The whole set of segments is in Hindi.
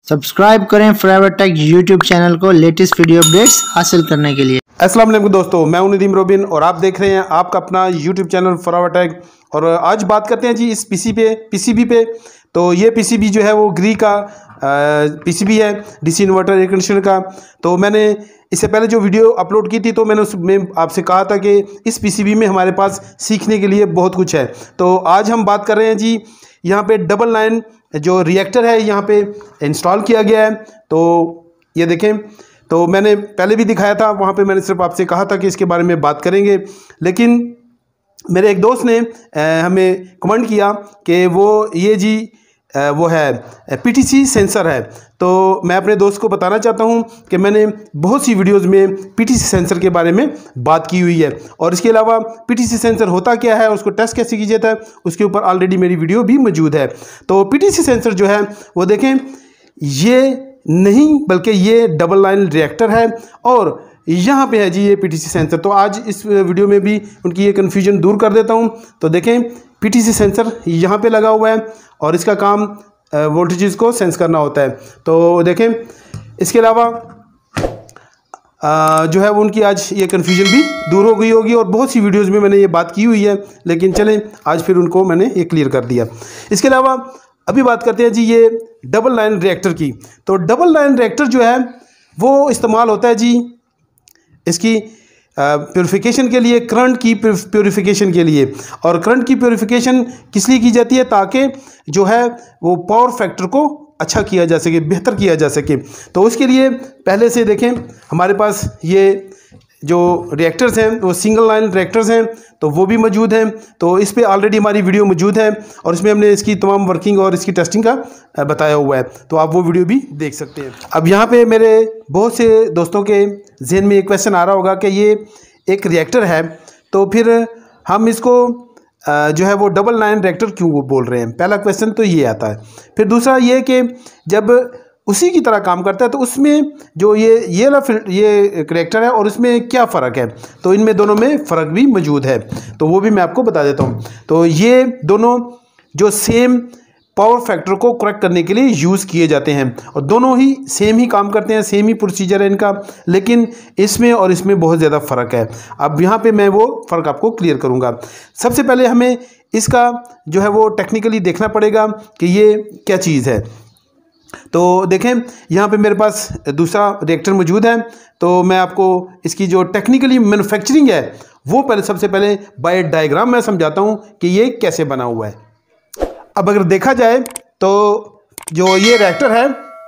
सब्सक्राइब करें फॉरएवर टेक यूट्यूब चैनल को लेटेस्ट वीडियो अपडेट्स हासिल करने के लिए। अस्सलाम वालेकुम दोस्तों, मैं हूं नदीम रोबिन और आप देख रहे हैं आपका अपना यूट्यूब चैनल फॉरएवर टेक। और आज बात करते हैं जी इस पीसीबी पे। तो ये पीसीबी जो है वो ग्री का पीसीबी है, डीसी इन्वर्टर एयर कंडीशनर का। तो मैंने इससे पहले जो वीडियो अपलोड की थी तो मैंने उसमें आपसे कहा था कि इस पीसीबी में हमारे पास सीखने के लिए बहुत कुछ है। तो आज हम बात कर रहे हैं जी, यहाँ पे डबल लाइन जो रिएक्टर है यहाँ पे इंस्टॉल किया गया है। तो ये देखें, तो मैंने पहले भी दिखाया था, वहाँ पे मैंने सिर्फ आपसे कहा था कि इसके बारे में बात करेंगे। लेकिन मेरे एक दोस्त ने हमें कमेंट किया कि वो है पीटीसी सेंसर है। तो मैं अपने दोस्त को बताना चाहता हूं कि मैंने बहुत सी वीडियोस में पीटीसी सेंसर के बारे में बात की हुई है। और इसके अलावा पीटीसी सेंसर होता क्या है, उसको टेस्ट कैसे किया जाता है, उसके ऊपर ऑलरेडी मेरी वीडियो भी मौजूद है। तो पीटीसी सेंसर जो है वो देखें, ये नहीं बल्कि ये डबल लाइन रिएक्टर है और यहाँ पे है जी ये पीटीसी सेंसर। तो आज इस वीडियो में भी उनकी ये कन्फ्यूजन दूर कर देता हूँ। तो देखें, पीटीसी सेंसर यहाँ पे लगा हुआ है और इसका काम वोल्टेजेस को सेंस करना होता है। तो देखें, इसके अलावा जो है वो उनकी आज ये कन्फ्यूजन भी दूर हो गई होगी और बहुत सी वीडियोस में मैंने ये बात की हुई है, लेकिन चलें आज फिर उनको मैंने ये क्लियर कर दिया। इसके अलावा अभी बात करते हैं जी ये डबल लाइन रिएक्टर की। तो डबल लाइन रिएक्टर जो है वो इस्तेमाल होता है जी इसकी प्योरीफिकेशन के लिए, करंट की प्योरीफिकेशन के लिए। और करंट की प्योरीफिकेशन किस लिए की जाती है, ताकि जो है वो पावर फैक्टर को अच्छा किया जा सके, बेहतर किया जा सके। तो उसके लिए पहले से देखें हमारे पास ये जो रिएक्टर्स हैं वो सिंगल लाइन रिएक्टर्स हैं, तो वो भी मौजूद हैं। तो इस पे ऑलरेडी हमारी वीडियो मौजूद है और इसमें हमने इसकी तमाम वर्किंग और इसकी टेस्टिंग का बताया हुआ है, तो आप वो वीडियो भी देख सकते हैं। अब यहाँ पे मेरे बहुत से दोस्तों के जहन में एक क्वेश्चन आ रहा होगा कि ये एक रिएक्टर है तो फिर हम इसको जो है वो डबल लाइन रिएक्टर क्यों बोल रहे हैं। पहला क्वेश्चन तो ये आता है। फिर दूसरा ये कि जब उसी की तरह काम करता है तो उसमें जो ये रिएक्टर है और इसमें क्या फ़र्क है। तो इनमें दोनों में फ़र्क भी मौजूद है, तो वो भी मैं आपको बता देता हूँ। तो ये दोनों जो सेम पावर फैक्टर को करेक्ट करने के लिए यूज़ किए जाते हैं और दोनों ही सेम ही काम करते हैं, सेम ही प्रोसीजर है इनका, लेकिन इसमें और इसमें बहुत ज़्यादा फ़र्क है। अब यहाँ पे मैं वो फ़र्क आपको क्लियर करूँगा। सबसे पहले हमें इसका जो है वो टेक्निकली देखना पड़ेगा कि ये क्या चीज़ है। तो देखें, यहाँ पे मेरे पास दूसरा रिएक्टर मौजूद है। तो मैं आपको इसकी जो टेक्निकली मैन्युफैक्चरिंग है वो सबसे पहले बाय डायग्राम मैं समझाता हूँ कि ये कैसे बना हुआ है। अब अगर देखा जाए तो जो ये रिएक्टर है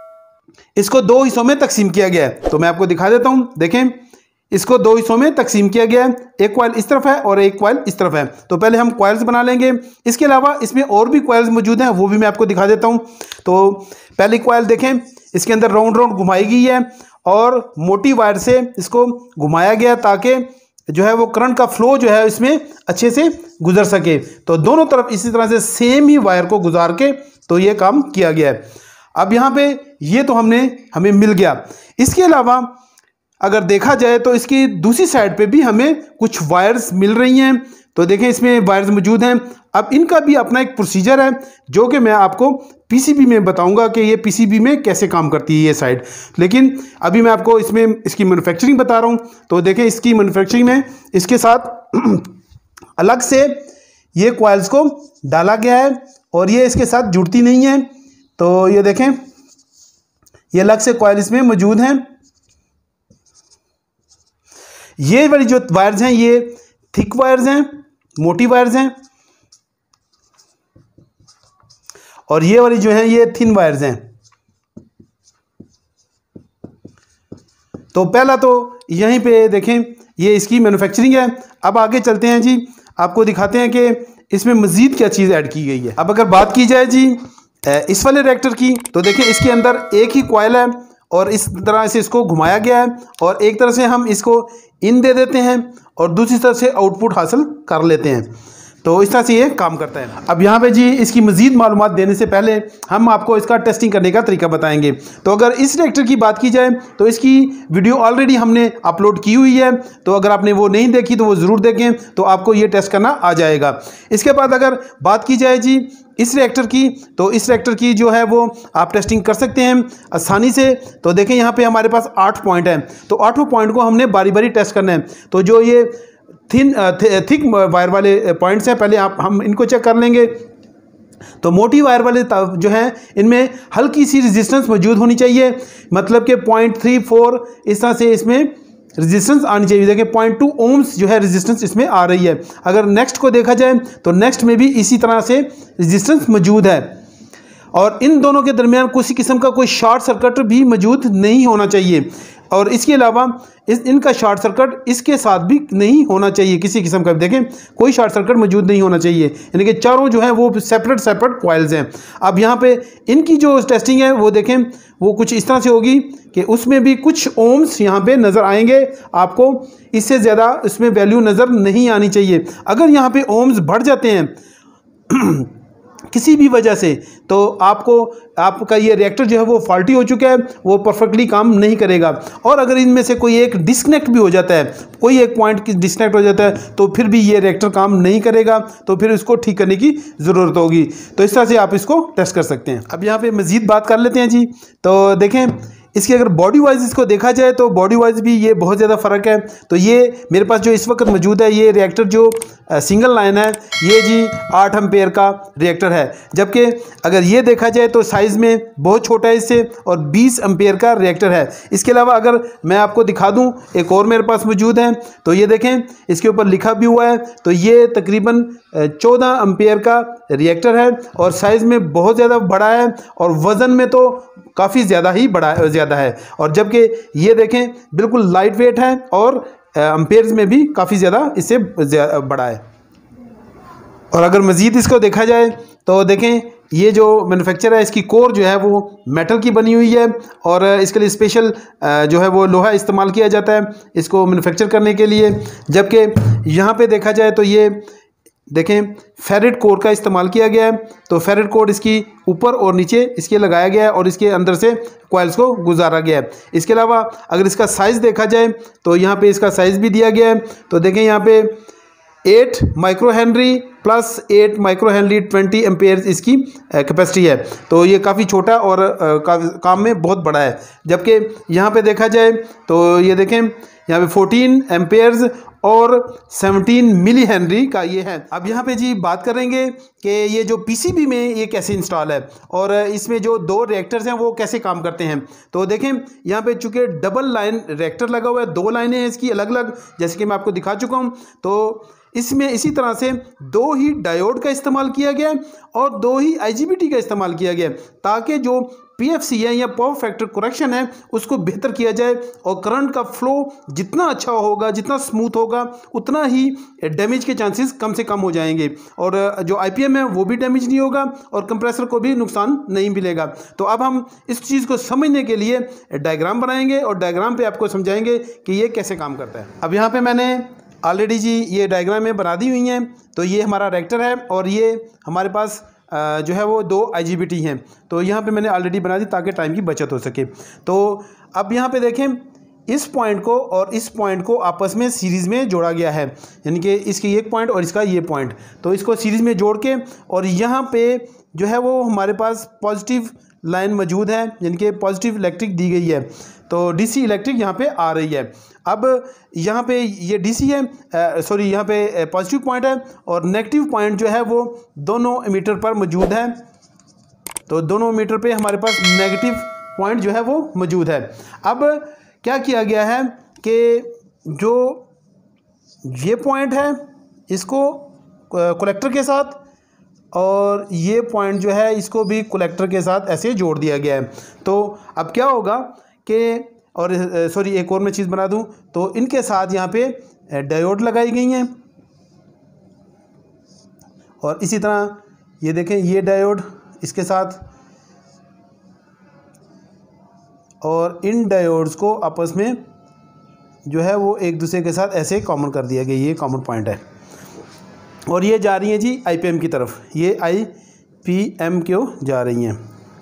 इसको दो हिस्सों में तकसीम किया गया है। तो मैं आपको दिखा देता हूँ। देखें, इसको दो हिस्सों में तकसीम किया गया है, एक कॉइल इस तरफ है और एक कॉइल इस तरफ है। तो पहले हम कॉइल्स बना लेंगे। इसके अलावा इसमें और भी कॉइल्स मौजूद हैं, वो भी मैं आपको दिखा देता हूँ। तो पहली कॉइल देखें, इसके अंदर राउंड राउंड घुमाई गई है और मोटी वायर से इसको घुमाया गया ताकि जो है वो करंट का फ्लो जो है इसमें अच्छे से गुजर सके। तो दोनों तरफ इसी तरह से सेम ही वायर को गुजार के तो ये काम किया गया है। अब यहाँ पे ये तो हमें मिल गया। इसके अलावा अगर देखा जाए तो इसकी दूसरी साइड पे भी हमें कुछ वायर्स मिल रही हैं। तो देखें, इसमें वायर्स मौजूद हैं। अब इनका भी अपना एक प्रोसीजर है जो कि मैं आपको पीसीबी में बताऊंगा कि ये पीसीबी में कैसे काम करती है ये साइड। लेकिन अभी मैं आपको इसमें इसकी मैन्युफैक्चरिंग बता रहा हूँ। तो देखें, इसकी मैन्युफैक्चरिंग में इसके साथ अलग से ये कॉइल्स को डाला गया है और ये इसके साथ जुड़ती नहीं है। तो ये देखें, ये अलग से कॉइल इसमें मौजूद हैं। ये वाली जो वायर्स हैं ये थिक वायर्स हैं, मोटी वायर्स हैं, और ये वाली जो है ये थिन वायर्स हैं। तो पहला तो यहीं पे देखें, ये इसकी मैन्युफैक्चरिंग है। अब आगे चलते हैं जी, आपको दिखाते हैं कि इसमें मज़ीद क्या चीज़ ऐड की गई है। अब अगर बात की जाए जी इस वाले रिएक्टर की, तो देखिए इसके अंदर एक ही कॉइल है और इस तरह से इसको घुमाया गया है और एक तरह से हम इसको इन दे देते हैं और दूसरी तरफ से आउटपुट हासिल कर लेते हैं। तो इस तरह से ये काम करता है। अब यहाँ पे जी इसकी मज़ीद मालूमात देने से पहले हम आपको इसका टेस्टिंग करने का तरीका बताएंगे। तो अगर इस रिएक्टर की बात की जाए तो इसकी वीडियो ऑलरेडी हमने अपलोड की हुई है, तो अगर आपने वो नहीं देखी तो वो ज़रूर देखें, तो आपको ये टेस्ट करना आ जाएगा। इसके बाद अगर बात की जाए जी इस रिएक्टर की, तो इस रिएक्टर की जो है वो आप टेस्टिंग कर सकते हैं आसानी से। तो देखें यहाँ पे हमारे पास 8 पॉइंट हैं, तो 8 पॉइंट को हमने बारी बारी टेस्ट करना है। तो जो ये थिक वायर वाले पॉइंट्स हैं, पहले हम इनको चेक कर लेंगे। तो मोटी वायर वाले जो हैं इनमें हल्की सी रेजिस्टेंस मौजूद होनी चाहिए, मतलब कि 0.34 इस तरह से इसमें रेजिस्टेंस आनी चाहिए। देखिए 0.2 ओम्स जो है रेजिस्टेंस इसमें आ रही है। अगर नेक्स्ट को देखा जाए तो नेक्स्ट में भी इसी तरह से रेजिस्टेंस मौजूद है, और इन दोनों के दरमियान किसी किस्म का कोई शॉर्ट सर्किट भी मौजूद नहीं होना चाहिए। और इसके अलावा इनका शॉर्ट सर्किट इसके साथ भी नहीं होना चाहिए किसी किस्म का। देखें कोई शॉर्ट सर्किट मौजूद नहीं होना चाहिए, यानी कि चारों जो है वो सेपरेट कॉइल्स हैं। अब यहाँ पे इनकी जो टेस्टिंग है वो देखें वो कुछ इस तरह से होगी कि उसमें भी कुछ ओम्स यहाँ पे नज़र आएंगे आपको, इससे ज़्यादा इसमें वैल्यू नज़र नहीं आनी चाहिए। अगर यहाँ पे ओम्स बढ़ जाते हैं किसी भी वजह से, तो आपका ये रिएक्टर जो है वो फॉल्टी हो चुका है, वो परफेक्टली काम नहीं करेगा। और अगर इनमें से कोई एक डिस्कनेक्ट भी हो जाता है, कोई एक पॉइंट डिस्कनेक्ट हो जाता है, तो फिर भी ये रिएक्टर काम नहीं करेगा, तो फिर इसको ठीक करने की ज़रूरत होगी। तो इस तरह से आप इसको टेस्ट कर सकते हैं। अब यहाँ पे मज़ीद बात कर लेते हैं जी। तो देखें इसकी अगर बॉडी वाइज इसको देखा जाए तो बॉडी वाइज भी ये बहुत ज़्यादा फ़र्क है। तो ये मेरे पास जो इस वक्त मौजूद है ये रिएक्टर जो सिंगल लाइन है, ये जी 8 एम्पेयर का रिएक्टर है, जबकि अगर ये देखा जाए तो साइज़ में बहुत छोटा है इससे, और 20 एम्पेयर का रिएक्टर है। इसके अलावा अगर मैं आपको दिखा दूं एक और मेरे पास मौजूद है, तो ये देखें इसके ऊपर लिखा भी हुआ है, तो ये तकरीबन 14 एम्पेयर का रिएक्टर है, और साइज़ में बहुत ज़्यादा बड़ा है, और वज़न में तो काफ़ी ज़्यादा ही ज़्यादा है। और जबकि ये देखें बिल्कुल लाइट वेट है, और एम्पेयर्स में भी काफ़ी ज़्यादा इससे बड़ा है। और अगर मज़ीद इसको देखा जाए तो देखें ये जो मैन्युफैक्चर है इसकी कोर जो है वो मेटल की बनी हुई है, और इसके लिए स्पेशल जो है वो लोहा इस्तेमाल किया जाता है इसको मैन्युफैक्चर करने के लिए। जबकि यहाँ पे देखा जाए तो ये देखें फेरेट कोर का इस्तेमाल किया गया है। तो फेरेट कोर इसकी ऊपर और नीचे इसके लगाया गया है, और इसके अंदर से कॉइल्स को गुजारा गया है। इसके अलावा अगर इसका साइज़ देखा जाए तो यहाँ पे इसका साइज़ भी दिया गया है। तो देखें यहाँ पे 8 micro henry plus 8 micro henry 20 ampere इसकी कैपेसिटी है। तो ये काफ़ी छोटा और काम में बहुत बड़ा है। जबकि यहाँ पे देखा जाए तो ये देखें यहाँ पे 14 एम्पेयर्स और 17 मिली हेनरी का ये है। अब यहाँ पे जी बात करेंगे कि ये जो पीसीबी में ये कैसे इंस्टॉल है, और इसमें जो 2 रिएक्टर्स हैं वो कैसे काम करते हैं। तो देखें यहाँ पे चूँकि डबल लाइन रिएक्टर लगा हुआ है, 2 लाइनें हैं इसकी अलग अलग, जैसे कि मैं आपको दिखा चुका हूँ। तो इसमें इसी तरह से 2 ही डायोड का इस्तेमाल किया गया है और 2 ही IGBT का इस्तेमाल किया गया है, ताकि जो PFC है या पावर फैक्टर करेक्शन है उसको बेहतर किया जाए, और करंट का फ्लो जितना अच्छा होगा, जितना स्मूथ होगा, उतना ही डैमेज के चांसेस कम से कम हो जाएंगे, और जो IPM है वो भी डैमेज नहीं होगा, और कंप्रेसर को भी नुकसान नहीं मिलेगा। तो अब हम इस चीज़ को समझने के लिए डायग्राम बनाएंगे, और डायग्राम पे आपको समझाएंगे कि ये कैसे काम करता है। अब यहाँ पे मैंने ऑलरेडी जी ये डायग्राम में बना दी हुई हैं। तो ये हमारा रिएक्टर है, और ये हमारे पास जो है वो 2 IGBT हैं। तो यहाँ पे मैंने ऑलरेडी बना दी ताकि टाइम की बचत हो सके। तो अब यहाँ पे देखें इस पॉइंट को और इस पॉइंट को आपस में सीरीज़ में जोड़ा गया है, यानी कि इसकी एक पॉइंट और इसका ये पॉइंट, तो इसको सीरीज़ में जोड़ के, और यहाँ पे जो है वो हमारे पास पॉजिटिव लाइन मौजूद है, यानी कि पॉजिटिव इलेक्ट्रिक दी गई है। तो DC इलेक्ट्रिक यहाँ पे आ रही है। अब यहाँ पे ये DC है, यहाँ पे पॉजिटिव पॉइंट है, और नेगेटिव पॉइंट जो है वो दोनों मीटर पर मौजूद है। तो दोनों मीटर पे हमारे पास नेगेटिव पॉइंट जो है वो मौजूद है। अब क्या किया गया है कि जो ये पॉइंट है इसको कलेक्टर के साथ, और ये पॉइंट जो है इसको भी कलेक्टर के साथ ऐसे जोड़ दिया गया है। तो अब क्या होगा कि एक और मैं चीज़ बना दूं, तो इनके साथ यहाँ पे डायोड लगाई गई हैं, और इसी तरह ये देखें ये डायोड इसके साथ, और इन डायोड्स को आपस में जो है वो एक दूसरे के साथ ऐसे कॉमन कर दिया गया, ये कॉमन पॉइंट है। और ये जा रही हैं जी IPM की तरफ, ये IPM क्यों जा रही हैं।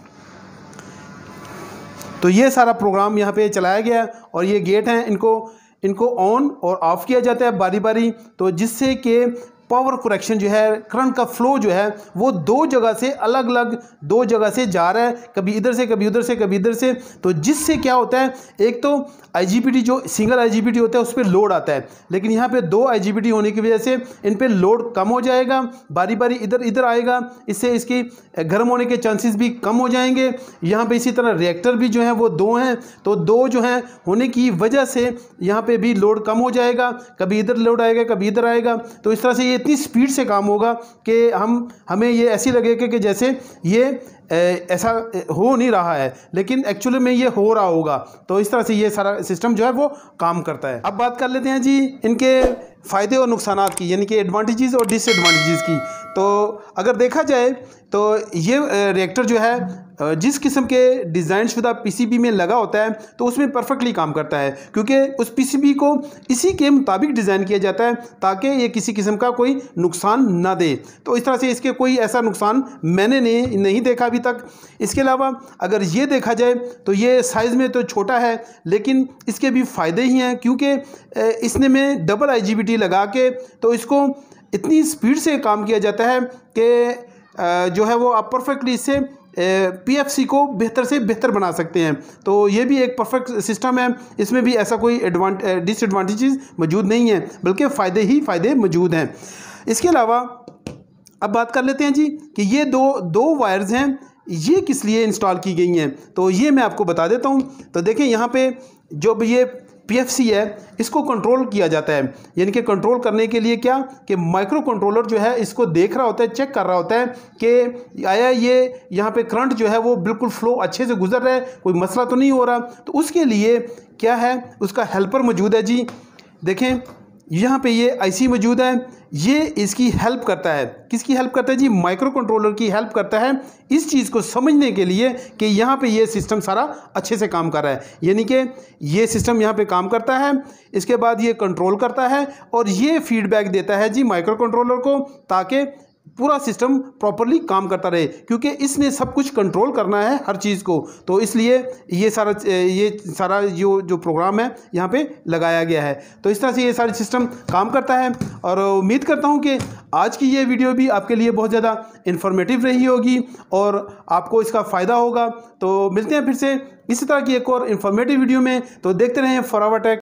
तो ये सारा प्रोग्राम यहाँ पे चलाया गया और ये गेट हैं, इनको ऑन और ऑफ किया जाता है बारी बारी, तो जिससे कि पावर करेक्शन जो है, करंट का फ्लो जो है वो दो जगह से अलग अलग दो जगह से जा रहा है, कभी इधर से कभी उधर से कभी इधर से। तो जिससे क्या होता है, एक तो IGBT जो सिंगल IGBT होता है उस पर लोड आता है, लेकिन यहाँ पे दो IGBT होने की वजह से इन पे लोड कम हो जाएगा, बारी बारी इधर इधर आएगा, इससे इसकी गर्म होने के चांसेस भी कम हो जाएंगे। यहाँ पे इसी तरह रिएक्टर भी जो है वो दो हैं, तो दो जो हैं होने की वजह से यहाँ पे भी लोड कम हो जाएगा, कभी इधर लोड आएगा कभी इधर आएगा। तो इस तरह से ये इतनी स्पीड से काम होगा कि हमें ये ऐसी लगेगा कि जैसे ये ऐसा हो नहीं रहा है, लेकिन एक्चुअली में ये हो रहा होगा। तो इस तरह से ये सारा सिस्टम जो है वो काम करता है। अब बात कर लेते हैं जी इनके फ़ायदे और नुकसानात की, यानी कि एडवांटेजेस और डिसएडवांटेजेस की। तो अगर देखा जाए तो ये रिएक्टर जो है जिस किस्म के डिज़ाइन शुदा PCB में लगा होता है तो उसमें परफेक्टली काम करता है, क्योंकि उस PCB को इसी के मुताबिक डिज़ाइन किया जाता है ताकि ये किसी किस्म का कोई नुकसान ना दे। तो इस तरह से इसके कोई ऐसा नुकसान मैंने नहीं देखा अभी तक। इसके अलावा अगर ये देखा जाए तो ये साइज़ में तो छोटा है, लेकिन इसके भी फ़ायदे ही हैं, क्योंकि इसने में डबल IGBT लगा के तो इसको इतनी स्पीड से काम किया जाता है कि जो है वो आप परफेक्टली इससे PFC को बेहतर से बेहतर बना सकते हैं। तो ये भी एक परफेक्ट सिस्टम है, इसमें भी ऐसा कोई डिसएडवांटेजेस मौजूद नहीं है, बल्कि फ़ायदे ही फ़ायदे मौजूद हैं। इसके अलावा अब बात कर लेते हैं जी कि ये दो वायर्स हैं, ये किस लिए इंस्टॉल की गई हैं, तो ये मैं आपको बता देता हूँ। तो देखें यहाँ पे जो ये PFC है इसको कंट्रोल किया जाता है, यानी कि कंट्रोल करने के लिए क्या कि माइक्रो कंट्रोलर जो है इसको देख रहा होता है, चेक कर रहा होता है कि आया ये यहाँ पे करंट जो है वो बिल्कुल फ्लो अच्छे से गुजर रहा है, कोई मसला तो नहीं हो रहा। तो उसके लिए क्या है, उसका हेल्पर मौजूद है जी। देखें यहाँ पे ये IC मौजूद है, ये इसकी हेल्प करता है। किसकी हेल्प करता है जी? माइक्रो कंट्रोलर की हेल्प करता है इस चीज़ को समझने के लिए कि यहाँ पे ये सिस्टम सारा अच्छे से काम कर रहा है, यानी कि ये सिस्टम यहाँ पे काम करता है, इसके बाद ये कंट्रोल करता है और ये फीडबैक देता है जी माइक्रो कंट्रोलर को, ताकि पूरा सिस्टम प्रॉपरली काम करता रहे, क्योंकि इसने सब कुछ कंट्रोल करना है हर चीज़ को। तो इसलिए ये सारा जो प्रोग्राम है यहाँ पे लगाया गया है। तो इस तरह से ये सारी सिस्टम काम करता है और उम्मीद करता हूँ कि आज की ये वीडियो भी आपके लिए बहुत ज़्यादा इन्फॉर्मेटिव रही होगी और आपको इसका फ़ायदा होगा। तो मिलते हैं फिर से इसी तरह की एक और इन्फॉर्मेटिव वीडियो में। तो देखते रहें फॉरआवर टेक।